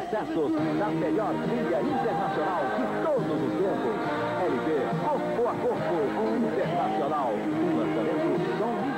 sucessos da melhor trilha internacional de todos os tempos. LP, corpo a corpo, internacional. Um lançamento Som